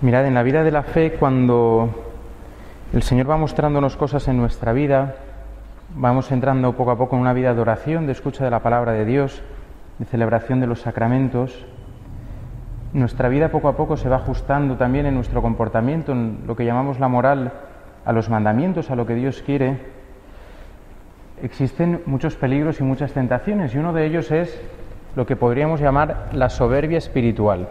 Mirad, en la vida de la fe, cuando el Señor va mostrándonos cosas en nuestra vida, vamos entrando poco a poco en una vida de oración, de escucha de la palabra de Dios, de celebración de los sacramentos. Nuestra vida poco a poco se va ajustando también en nuestro comportamiento, en lo que llamamos la moral, a los mandamientos, a lo que Dios quiere. Existen muchos peligros y muchas tentaciones, y uno de ellos es lo que podríamos llamar la soberbia espiritual.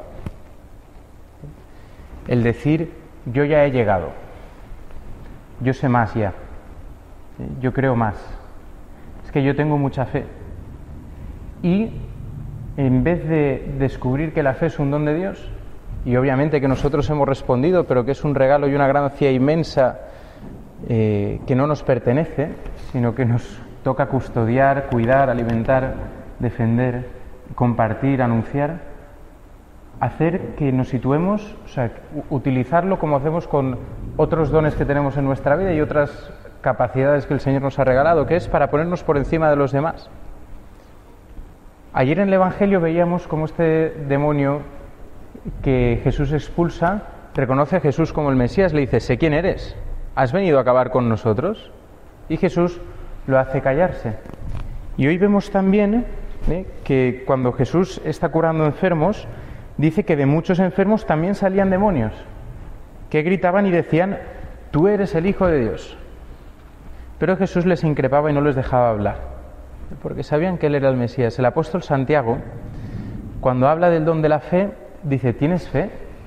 El decir, yo ya he llegado, yo sé más ya, yo creo más, es que yo tengo mucha fe. Y en vez de descubrir que la fe es un don de Dios, y obviamente que nosotros hemos respondido, pero que es un regalo y una gracia inmensa que no nos pertenece, sino que nos toca custodiar, cuidar, alimentar, defender, compartir, anunciar, hacer que nos situemos, o sea, utilizarlo como hacemos con otros dones que tenemos en nuestra vida y otras capacidades que el Señor nos ha regalado, que es para ponernos por encima de los demás. Ayer en el Evangelio veíamos cómo este demonio que Jesús expulsa reconoce a Jesús como el Mesías, le dice, sé quién eres, ¿has venido a acabar con nosotros? Y Jesús lo hace callarse. Y hoy vemos también que cuando Jesús está curando enfermos, dice que de muchos enfermos también salían demonios, que gritaban y decían, tú eres el Hijo de Dios. Pero Jesús les increpaba y no les dejaba hablar, porque sabían que Él era el Mesías. El apóstol Santiago, cuando habla del don de la fe, dice, ¿tienes fe?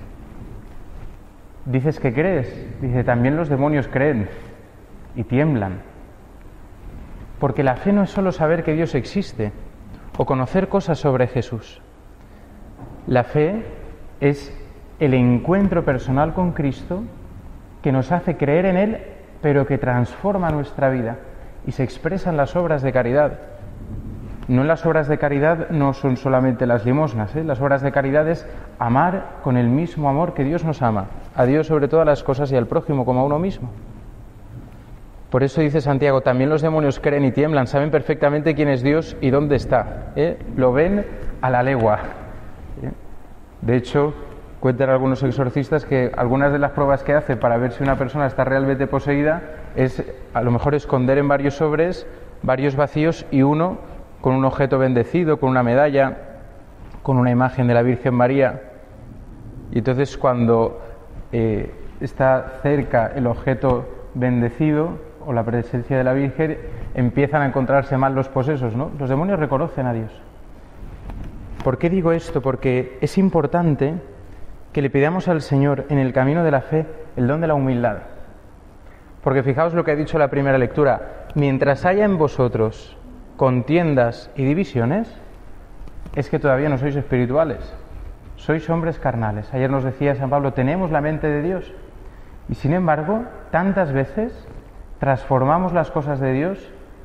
Dices que crees. Dice, también los demonios creen y tiemblan. Porque la fe no es solo saber que Dios existe o conocer cosas sobre Jesús. La fe es el encuentro personal con Cristo que nos hace creer en Él, pero que transforma nuestra vida y se expresa en las obras de caridad. No en las obras de caridad no son solamente las limosnas, Las obras de caridad es amar con el mismo amor que Dios nos ama, a Dios sobre todas las cosas y al prójimo como a uno mismo. Por eso dice Santiago, también los demonios creen y tiemblan, saben perfectamente quién es Dios y dónde está, Lo ven a la legua. De hecho, cuentan algunos exorcistas que algunas de las pruebas que hace para ver si una persona está realmente poseída es a lo mejor esconder en varios sobres, varios vacíos y uno con un objeto bendecido, con una medalla, con una imagen de la Virgen María. Y entonces cuando está cerca el objeto bendecido o la presencia de la Virgen, empiezan a encontrarse mal los posesos, ¿no? Los demonios reconocen a Dios. ¿Por qué digo esto? Porque es importante que le pidamos al Señor en el camino de la fe el don de la humildad. Porque fijaos lo que ha dicho la primera lectura, mientras haya en vosotros contiendas y divisiones, es que todavía no sois espirituales, sois hombres carnales. Ayer nos decía San Pablo, tenemos la mente de Dios, y sin embargo, tantas veces transformamos las cosas de Dios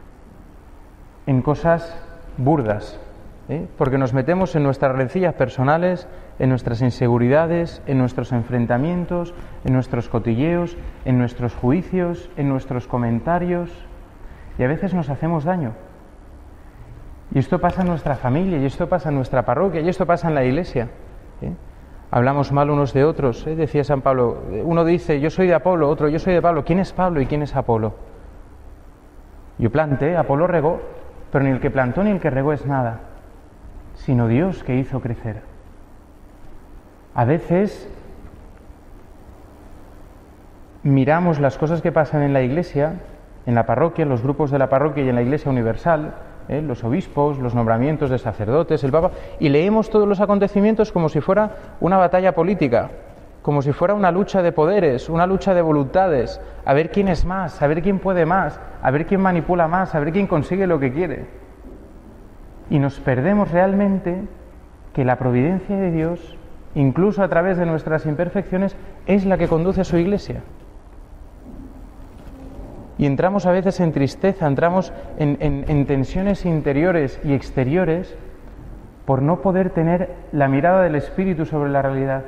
en cosas burdas, porque nos metemos en nuestras rencillas personales, en nuestras inseguridades, en nuestros enfrentamientos, en nuestros cotilleos, en nuestros juicios, en nuestros comentarios, y a veces nos hacemos daño. Y esto pasa en nuestra familia, y esto pasa en nuestra parroquia, y esto pasa en la iglesia. Hablamos mal unos de otros, decía San Pablo. Uno dice, yo soy de Apolo, otro, yo soy de Pablo. ¿Quién es Pablo y quién es Apolo? Yo planté, Apolo regó, pero ni el que plantó ni el que regó es nada, sino Dios que hizo crecer. A veces miramos las cosas que pasan en la iglesia, en la parroquia, en los grupos de la parroquia y en la iglesia universal, los obispos, los nombramientos de sacerdotes, el Papa, y leemos todos los acontecimientos como si fuera una batalla política, como si fuera una lucha de poderes, una lucha de voluntades, a ver quién es más, a ver quién puede más, a ver quién manipula más, a ver quién consigue lo que quiere. Y nos perdemos realmente que la providencia de Dios, incluso a través de nuestras imperfecciones, es la que conduce a su iglesia. Y entramos a veces en tristeza, entramos en tensiones interiores y exteriores por no poder tener la mirada del Espíritu sobre la realidad.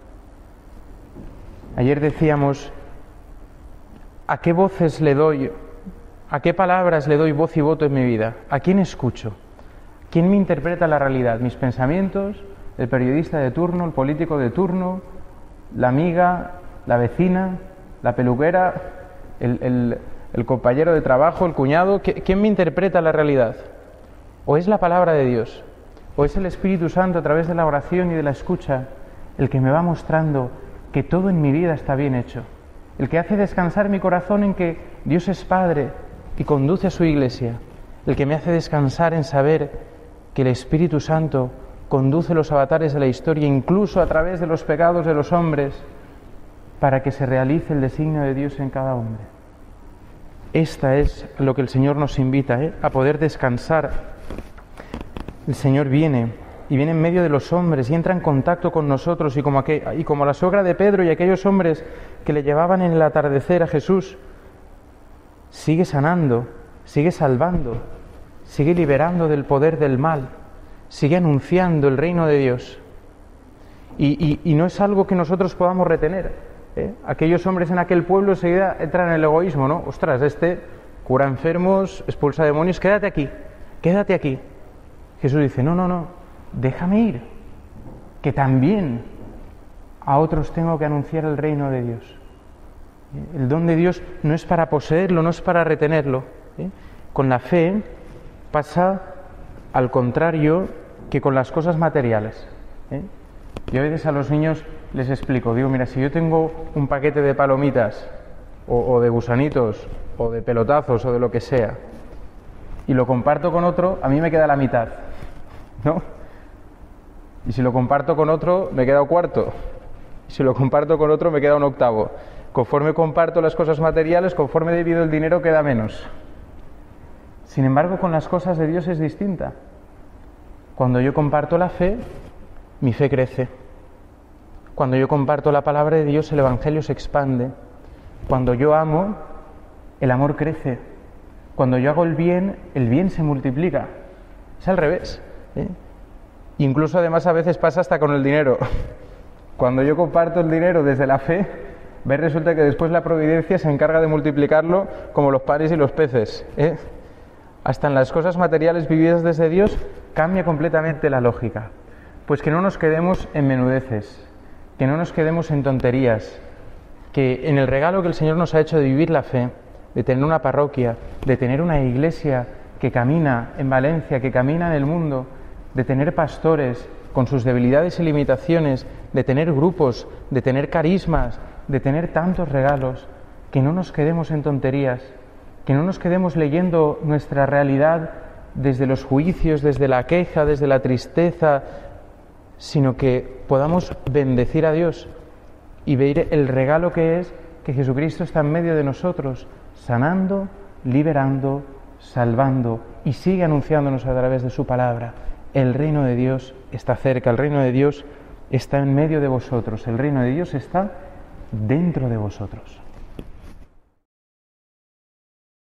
Ayer decíamos, ¿a qué voces le doy, a qué palabras le doy voz y voto en mi vida? ¿A quién escucho? ¿Quién me interpreta la realidad? ¿Mis pensamientos? ¿El periodista de turno? ¿El político de turno? la amiga, la vecina, la peluquera, el compañero de trabajo, el cuñado? ¿Quién me interpreta la realidad? ¿O es la palabra de Dios? ¿O es el Espíritu Santo a través de la oración y de la escucha el que me va mostrando que todo en mi vida está bien hecho? El que hace descansar mi corazón en que Dios es Padre y conduce a su Iglesia. El que me hace descansar en saber que el Espíritu Santo conduce los avatares de la historia, incluso a través de los pecados de los hombres, para que se realice el designio de Dios en cada hombre. Esta es lo que el Señor nos invita, a poder descansar. El Señor viene y viene en medio de los hombres y entra en contacto con nosotros, y como la suegra de Pedro y aquellos hombres que le llevaban en el atardecer a Jesús, sigue sanando, sigue salvando, sigue liberando del poder del mal, sigue anunciando el reino de Dios. Y no es algo que nosotros podamos retener. Aquellos hombres en aquel pueblo enseguida entran en el egoísmo, ¿no? Ostras, este cura enfermos, expulsa demonios, quédate aquí, quédate aquí. Jesús dice, no, déjame ir, que también a otros tengo que anunciar el reino de Dios. El don de Dios no es para poseerlo, no es para retenerlo. Con la fe pasa al contrario que con las cosas materiales. Yo a veces a los niños les explico, digo, mira, si yo tengo un paquete de palomitas o de gusanitos o de pelotazos o de lo que sea y lo comparto con otro, a mí me queda la mitad, ¿no? Y si lo comparto con otro, me queda un cuarto. Y si lo comparto con otro, me queda un octavo. Conforme comparto las cosas materiales, conforme divido el dinero, queda menos. Sin embargo, con las cosas de Dios es distinta. Cuando yo comparto la fe, mi fe crece. Cuando yo comparto la palabra de Dios, el Evangelio se expande. Cuando yo amo, el amor crece. Cuando yo hago el bien se multiplica. Es al revés. Incluso además a veces pasa hasta con el dinero. Cuando yo comparto el dinero desde la fe, resulta que después la providencia se encarga de multiplicarlo como los panes y los peces. Hasta en las cosas materiales vividas desde Dios cambia completamente la lógica. Pues que no nos quedemos en menudeces, que no nos quedemos en tonterías, que en el regalo que el Señor nos ha hecho de vivir la fe, de tener una parroquia, de tener una iglesia que camina en Valencia, que camina en el mundo, de tener pastores con sus debilidades y limitaciones, de tener grupos, de tener carismas, de tener tantos regalos, que no nos quedemos en tonterías, que no nos quedemos leyendo nuestra realidad desde los juicios, desde la queja, desde la tristeza, sino que podamos bendecir a Dios y ver el regalo que es que Jesucristo está en medio de nosotros, sanando, liberando, salvando, y sigue anunciándonos a través de su palabra. El reino de Dios está cerca, el reino de Dios está en medio de vosotros, el reino de Dios está dentro de vosotros.